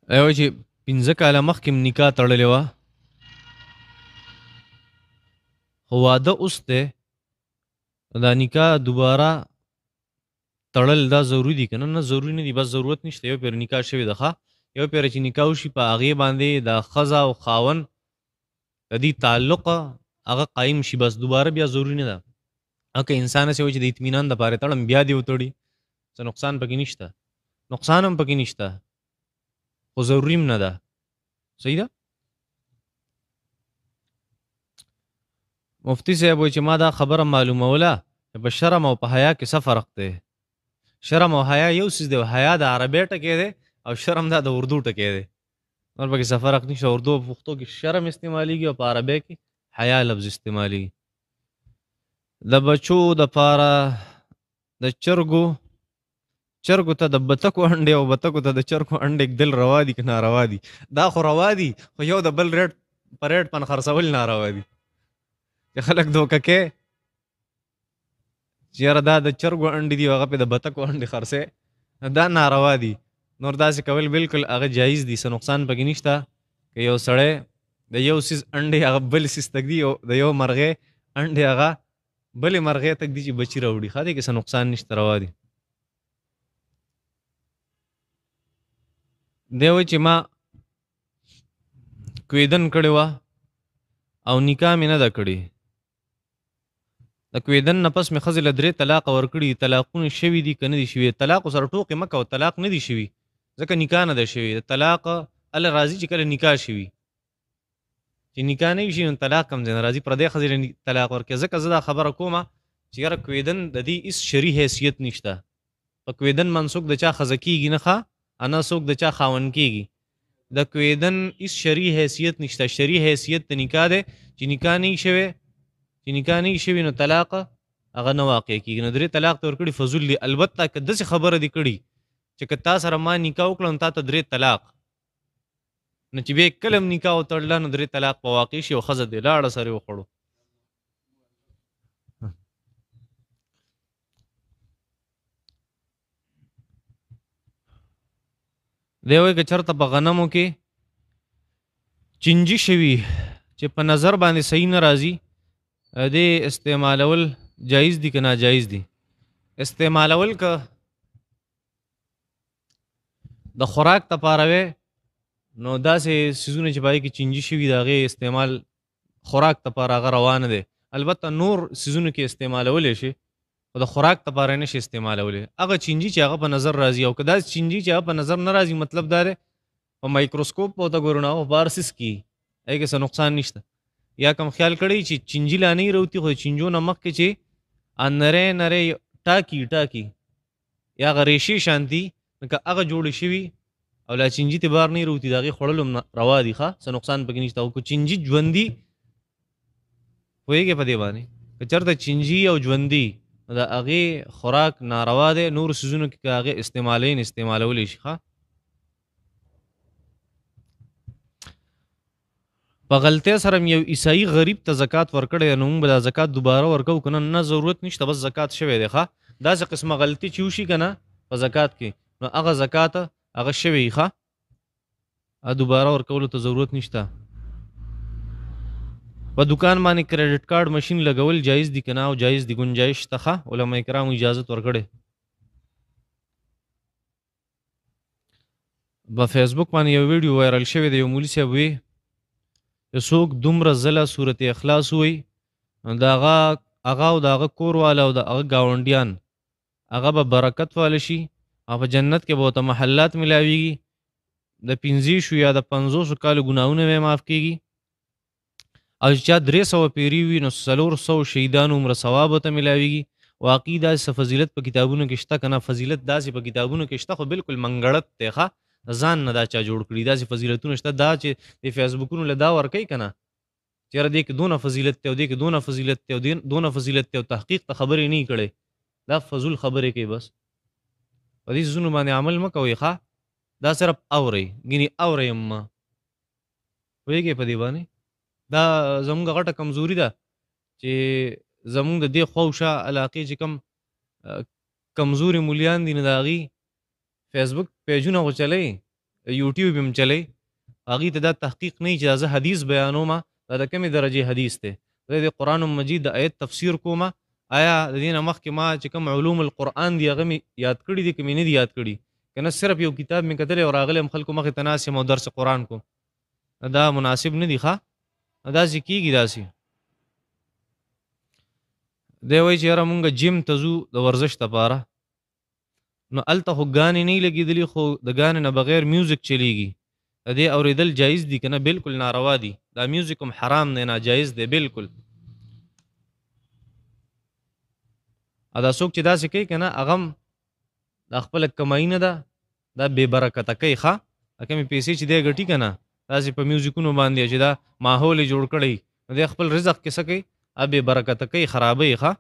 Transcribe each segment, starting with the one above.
وایي چې 15 کاله مخکې م نکاح تړلې وه، خو واده اوس دی. دا نکاح دوباره تړل دا ضروري دي که نه؟ نه ضروري نه دي، بس ضرورت نشته. یو پېره نکاح شوې ده، ښه، یو پېره چې نکاح وشي په هغې باندې د ښځه او خاوند د دې تعلق هغه قایم شي، بس دوباره بیا ضروري نه ده. که انسان هسې وایي چې د اطمینان دپاره تړم بیا دې وتړي، څه نقصان پکې نشته، نقصان هم پکې نشته، خو ضروري هم نه ده. صحیح ده. مفتی صاحب وایي چې ما دا خبره معلوموله چې په شرم او په حیا کې څه فرق دی. شرم او حیا یو څیز دی، حیا د عربی ټکی دی او شرم دا د اردو ټکی دی، نور پکې څه فرق نشته. اردو او پښتو کې شرم استعمالیږي او په عربی کې حیا لفظ استعمالیږي. د بچو دپاره د چرګو ته د بتکو انډې او بتکو ته د چرګو انډې ږدل روا دي که ناروا دي؟ دا خو روا دي، خو یو د بل ریټ په ریټ پن خرڅول ناروا دي. چې خلک دوکه کوي چې یاره دا د چرګو انډې دي او هغه پې د بتکو انډې خرڅې، دا ناروا دي. نور داسې کول بالکل هغه جایز دي، څه نقصان پکې نشته. که یو سړی د یو سیز انډې هغه بل سیز تږدي، د یو مرغۍ انډې هغه بلې مرغۍ تږدي چې بچي راوړي، ښه دی، که څه نقصان نشته، روا دي. دی وایي چې ما کویدن کړې وه او نکاح مې نه ده کړې. د کویدن نه پس مې ښځې له 3 طلاقه ورکړي. طلاقونه شوي دي که نه دي شوي؟ طلاق سره ټوکې مه کوه، طلاق نه دي شوي ځکه نکاح نه ده شوي. د طلاق هله راځي چې کله نکاح شوي، چې نکاح نه وي شوي نو طلاق کوم ځای نه راځي. پردی ښځې له طلاق ورکوي. ځکه زه دا خبره کومه چې یاره کویدن د دې هېڅ شرعي حیثیت نشته. په کویدن باندې څوک د چا ښځه کېږي نه، ښه، نه څوک د چا خاوند کېږي. د کویدن هېڅ شرعي حیثیت نشته. شرعي حیثیت د نکاح دی، چې نکاح نه وي شوي نو طلاق هغه نه واقع کېږي. نو 3 طلاق ته ورکړي فضول دي. البته که داسې خبره دې کړي چې که تا سره ما نکاح وکړه نو تا ته 3 طلاق، نو چې بیا کله هم نکاح وتړله نو 3 طلاق په واقع شي او ښځه دې لاړه سره یې وخوړو. دی وایي که چېرته په غنمو کې چینجي شوي چې په نظر باندې صحیح نه راځي، دې استعمالول جایز دي که ناجایز دي؟ استعمالول که د خوراک دپاره وی نو داسې څیزونه چې په هغې کې چینجي شوي د هغې استعمال خوراک دپاره هغه روا نه دی. البته نور څیزونو کې استعمالولی شي خو د خوراک دپاره نه شي استعمالولی. هغه چینجي چې هغه په نظر راځي، او که داسې چینجي چې هغه په نظر نه راځي، مطلب دا دی په مایکروسکوپ به ورته ګورو نو هغه په هر څیز کې هغې کې څه نقصان نشته. یا کوم خیال کړی چې چینجي لا نه راوتي، خو د چینجو نه مخکې چې نری نری ټاکي یا هغه ریشې شانتي که هغه جوړې شوي او لا چینجي ته بار نه راوتي، د هغې خوړل هم روا دي، ښه، څه نقصان پکې نشته. او که چینجي ژوندي، پوهېږې په دې باندې، که چېرته چینجي او ژوندي د هغې خوراک ناروا دی، نورو څیزونو کې که هغې استعمالولی شي. ښه، په غلطۍ سره یو عیسائی غریب ته زکات ورکړی نو موږ به دا زکات دوباره ورکوو که نه؟ نه، ضرورت نشته، بس زکات شوی دی. ښه، داسې قسمه غلطي چې وشي که نه په زکات کې، نو هغه زکات هغه شوی، ښه، دوباره ورکولو ته ضرورت نشته. په دکان باندې کریډټ کارت مشین لګول جایز دي که نه؟ او جایز دي، ګنجایش شته، ښه، علما کرامو اجازت ورکړی. په فیسبوک باندې یو ویډیو وایرل شوی دی، یو مولي صاحب وی چې څوک دومره ځله صورت اخلاص وایي نو د هغه او د هغه کور والا او د هغه ګاونډیان هغه به برکت واله شي او په جنت کې به ورته محلات ملاویږي. د 50 یا د 500 کالو ګناهونه به معاف کېږي. او چې چا 300 پیري وي نو 400 شهیدانو عمره ثواب ورته ملاویږي. واقعي داسې فضیلت په کتابونو کې شته که نه؟ فضیلت داسې په کتابونو کې شته، خو بالکل منګړت دی، ښه، ځان نه دا چا جوړ کړي. داسې فضیلتونه شته دا چې د فیسبوکونو له دا ورکوي که نه چې یاره دې کې دونه فضیلت دی او دې کې دونه فضیلت دی او دونه فضیلت دی او تحقیق ته خبرې نه کړی، دا فضول خبرې کوي. بس په دې څیزونو باندې عمل مه کوئ، ښه، دا صرف اورئ، ګینې اورئ هم مه، پوهېږئ په دې باندې. دا زموږ غټه کمزوري ده چې زموږ د دې خواوشا علاقې چې کوم کمزوري مولیان دي نو د هغې فیسبوک پیجونه خو چلوي یوټیوب هم چلی هغې ته دا تحقیق نه چې زه حدیث بیانومه دا د کومې درجې حدیث دی زه د قرآن مجید د آیت تفسیر کومه آیا د دې نه مخکې ما چې کوم علوم القرآن دي هغه مې یاد کړي دي که مې نه دي یاد کړي که نه صرف یو کتاب مې کتلی او راغلی یم خلکو مخې ته ناست یم او درس قرآن کوم دا مناسب نه دي ښه داسې کېږي داسې دی وایي چې یاره مونږ جیم ته ځو د ورزش دپاره نو هلته خو ګانې نه لګېدلي خو د ګانې نه بغیر میوزیک چلیږي د دې اورېدل جایز دي که نه بلکل ناروا دي دا میوزیک هم حرام دی ناجایز دی بلکل او دا څوک چې داسې کوي که نه هغه هم دا خپله کمایي نه ده دا بې برکته کوي ښه کومې پیسې چې دی ګټي که نه داسې په میوزیکونو باندې چې دا ماحول یې جوړ کړی نو دی خپل رزق کې څه کوي بې برکته کوي خرابوي ښه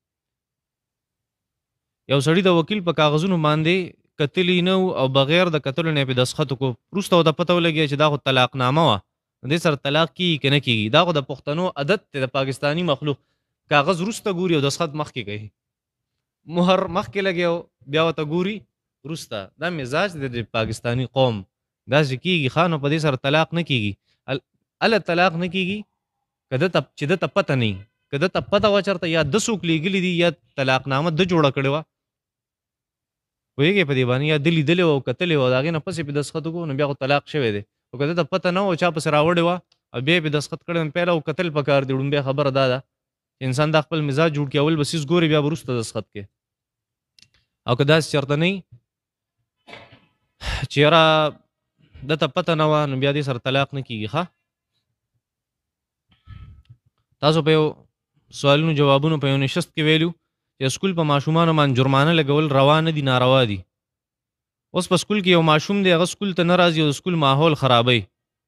یو سړي د وکیل په کاغذونو باندې کتلی نه او بغیر د کتلو نه یې پې دستخط وکړو وروسته ورته پته ولګېده چې دا خو طلاقنامه وه دې سره طلاق کېږي که نه کېږي دا خو د پښتنو عادت دی د پاکستاني مخلوق کاغذ وروسته ګوري او دستخط مخکې کوي مهر مخکې لګي او بیا ورته ګوري وروسته دا مزاج دی د پاکستاني قوم داسې کېږي ښه نو په دې سره طلاق نه کېږي هله طلاق نه کېږي که دته چې دته پته نه وي که دته پته وه چېرته یا ده څوک لیږلي دي یا طلاقنامه ده جوړه کړې وه پوهېږې په دې باندې یا ده لیدلې وه او کتلې وه د هغې نه پسې پې دستخط وکړو نو بیا خو طلاق شوی دی خو که دته پته نه وه چا پسې راوړې وه او بیا یې پې دستخط کړی نو پیله کتل پکار دی ړومبۍ خبره دا ده چې انسان دا خپل مزاج جوړ کړي اول به څیز ګوري بیا به وروسته دستخط کوي او که داسې چېرته نه وي چې یاره دته پته نه وه نو بیا دې سره طلاق نه کېږي ښه تاسو په یو سوالونو جوابونو په یو نشست کې ویلو چې سکول په ماشومانو باندې جرمانه لګول روا نه دي ناروا دي اوس په سکول کې یو ماشوم دی هغه سکول ته نه راځي او د سکول ماحول خرابوي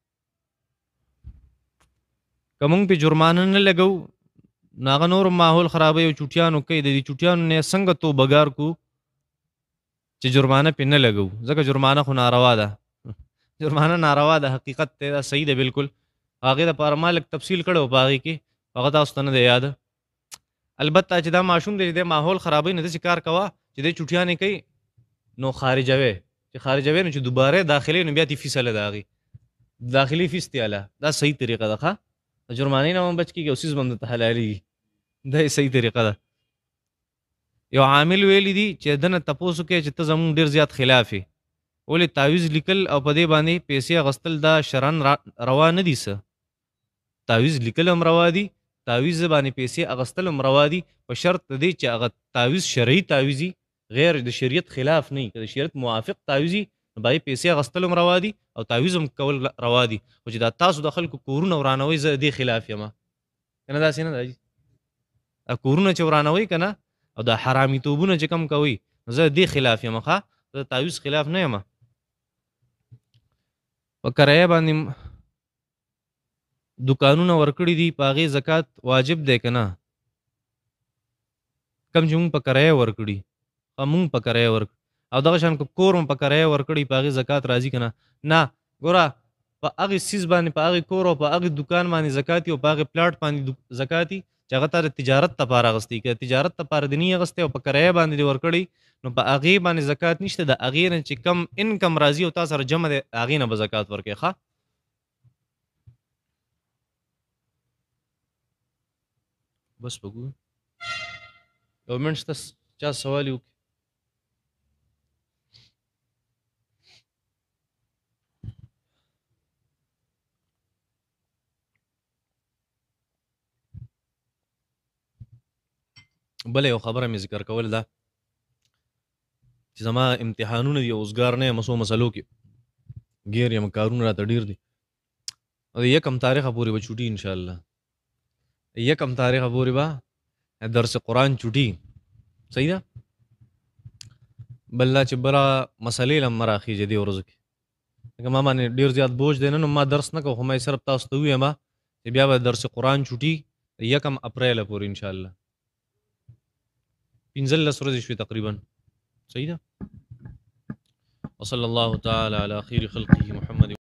که موږ پې جرمانه نه لګو نو هغه نور ماحول خرابوي او چوټیانو کوي د دې چوټیانو نه څنګه توبهګار کو چې جرمانه پې نه لګو ځکه جرمانه خو ناروا ده جرمانه ناروا ده حقیقت دی دا صحیح ده بلکل هغې دپاره ما لږ تفصیل کړی و په هغې کې هغه تاسو ته نه دی یاده البته چې دا ماشوم دی چې دی ماحول خرابوي نو داسې کار کوه چې دی چوټیانې کوي نو خارجوي چې خارجوي نو چې دوباره داخلي نو بیا تی فیس هله د هغې داخلي فیس دی هله دا صحیح طریقه ده ښه د جرمانې نه هم بچ کېږي او څیز به هم درته حلالېږي دا یې صحیح طریقه ده یو عامل ویلی دي چې دنه تپوس وکړي چې ته زمونږ ډېر زیات خلاف یې ولې تعویض لیکل او په دې باندې پیسې اخیستل دا شرعن روا نه دي څه تعویض لیکل هم روا دي تعویض باندې پیسې اخیستل هم روا دي په شرط د دې چې هغه تعویض شرعي تعویض غیر د شریعت خلاف نه وي که د شریعت موافق تعویض نو باندې پیسې اخیستل هم روا دي او تعویض هم کول روا دي خو چې دا تاسو د خلکو کورونه ورانوئ زه د دې خلاف یم که نه داسې نه ده دا کورونه چې ورانوئ که نه او دا حرامي توبونه چې کم کوئ زه د دې خلاف یم ښه زه د تعویض خلاف نه یم په کرایه باندې دکانونه ورکړي دي په هغې زکات واجب دی که نه کم چې مونږ په کرایه ورکړي مونږ په کرایه ورکړي او دغه شان که کور هم په کرایه ورکړي په هغې زکات راځي که نه ګوره په هغې څیز باندې په هغې کور او په هغې دکان باندې زکات او په هغې پلاټ باندې زکات چې هغه تا د تجارت لپاره اخیستی که تجارت لپاره دې نه اخیستی او په کرایه باندې دې ورکړي نو په هغې باندې زکات نشته د هغې نه چې کم انکم راځي او تا سره جمع دی هغې نه به زکات ورکوي ښه بس بګو یو منټ شته چا سوال یې وکړي بله یو خبره مې ذکر کول ده چې زما امتحانونه دي اوسګار نه یم څو مسلو کې ګیر یم کارونه راته ډېر دي او د یکم تاریخه پورې به چوټي انشاءالله یکم تاریخه پورې به درس قرآن چوټي صحیح ده بل لا چې بله مسلې له هم مه راخېږي دې ورځو کې لکه ما باندې ډېر زیات بوج دی نن ما درس نه کوم خو ما یې صرف تاسو ته ووایم چې بیا به درس قرآن چوټي یکم اپریله پورې انشاءالله 15 ورځې شوې تقریبا صحیح ده وصلی الله تعالی علی خیر خلقه محمد